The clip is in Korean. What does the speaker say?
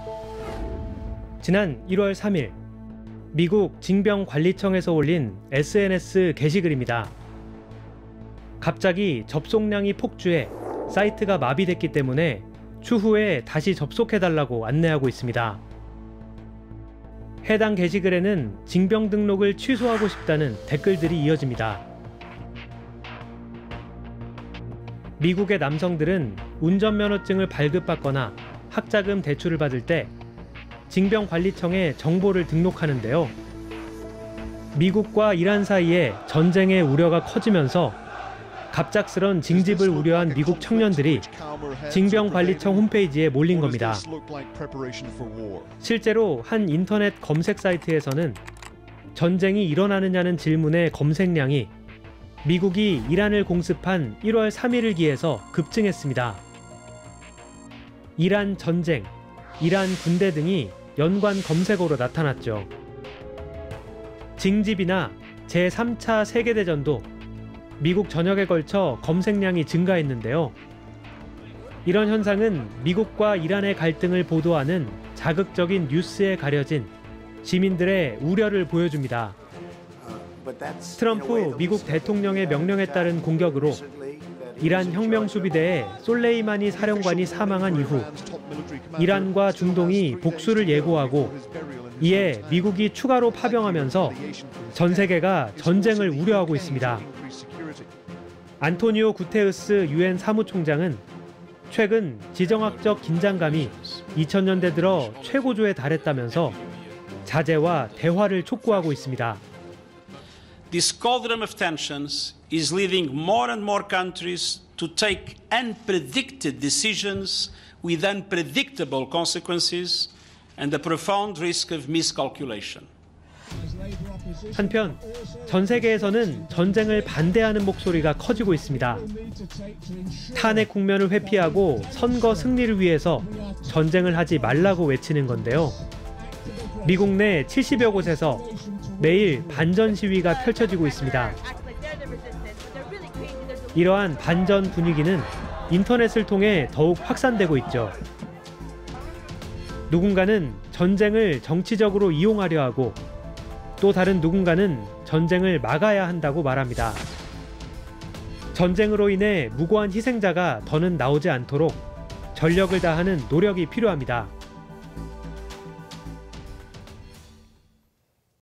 지난 1월 3일 미국 징병관리청에서 올린 SNS 게시글입니다. 갑자기 접속량이 폭주해 사이트가 마비됐기 때문에 추후에 다시 접속해달라고 안내하고 있습니다. 해당 게시글에는 징병 등록을 취소하고 싶다는 댓글들이 이어집니다. 미국의 남성들은 운전면허증을 발급받거나 학자금 대출을 받을 때 징병관리청에 정보를 등록하는데요. 미국과 이란 사이에 전쟁의 우려가 커지면서 갑작스런 징집을 우려한 미국 청년들이 징병관리청 홈페이지에 몰린 겁니다. 실제로 한 인터넷 검색 사이트에서는 전쟁이 일어나느냐는 질문의 검색량이 미국이 이란을 공습한 1월 3일을 기해서 급증했습니다. 이란 전쟁, 이란 군대 등이 연관 검색어로 나타났죠. 징집이나 제3차 세계대전도 미국 전역에 걸쳐 검색량이 증가했는데요. 이런 현상은 미국과 이란의 갈등을 보도하는 자극적인 뉴스에 가려진 시민들의 우려를 보여줍니다. 트럼프 미국 대통령의 명령에 따른 공격으로 이란 혁명수비대의 솔레이마니 사령관이 사망한 이후 이란과 중동이 복수를 예고하고 이에 미국이 추가로 파병하면서 전 세계가 전쟁을 우려하고 있습니다. 안토니오 구테우스 유엔 사무총장은 최근 지정학적 긴장감이 2000년대 들어 최고조에 달했다면서 자제와 대화를 촉구하고 있습니다. This cauldron of tensions is leading more and more countries to take unpredicted decisions with unpredictable consequences and a profound risk of miscalculation. 한편 전 세계에서는 전쟁을 반대하는 목소리가 커지고 있습니다. 탄핵 국면을 회피하고 선거 승리를 위해서 전쟁을 하지 말라고 외치는 건데요. 미국 내 70여 곳에서 매일 반전 시위가 펼쳐지고 있습니다. 이러한 반전 분위기는 인터넷을 통해 더욱 확산되고 있죠. 누군가는 전쟁을 정치적으로 이용하려 하고 또 다른 누군가는 전쟁을 막아야 한다고 말합니다. 전쟁으로 인해 무고한 희생자가 더는 나오지 않도록 전력을 다하는 노력이 필요합니다.